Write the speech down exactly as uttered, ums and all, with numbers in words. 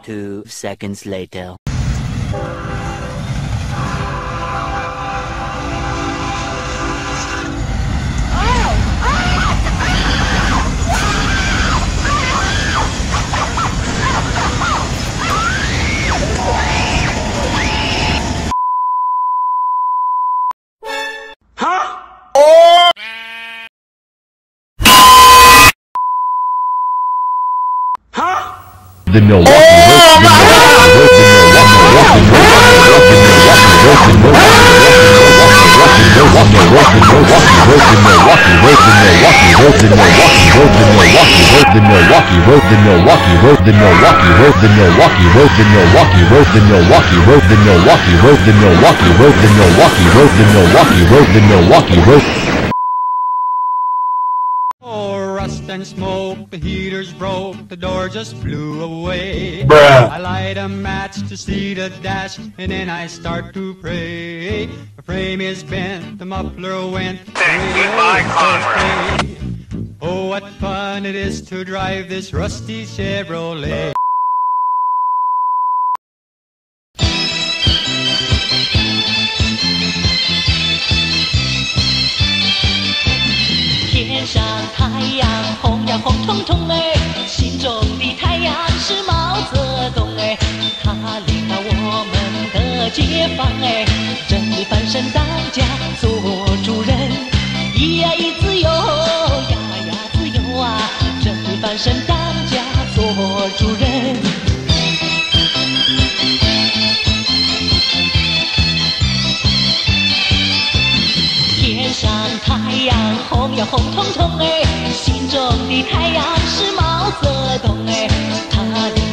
Two seconds later. The Milwaukee Road, the Milwaukee Road, the Milwaukee Road, the Milwaukee Road, the Milwaukee Road, the Milwaukee Road, the Milwaukee Road, the Milwaukee Road, the Milwaukee Road, the Milwaukee Road, the Milwaukee Road, the Milwaukee Road. Rust and smoke, the heater's broke, the door just flew away. Bruh. I light a match to see the dash, and then I start to pray. The frame is bent, the muffler went. Goodbye, Conrad. Oh, what fun it is to drive this rusty Chevrolet. 天上太阳红呀红彤彤哎，心中的太阳是毛泽东哎，他领导我们的解放哎，真理翻身当家做主人，咿呀咿自由呀呀自由啊，真理翻身当家做主人。天上太阳红呀红彤彤哎，心中的太阳是毛泽东哎，他的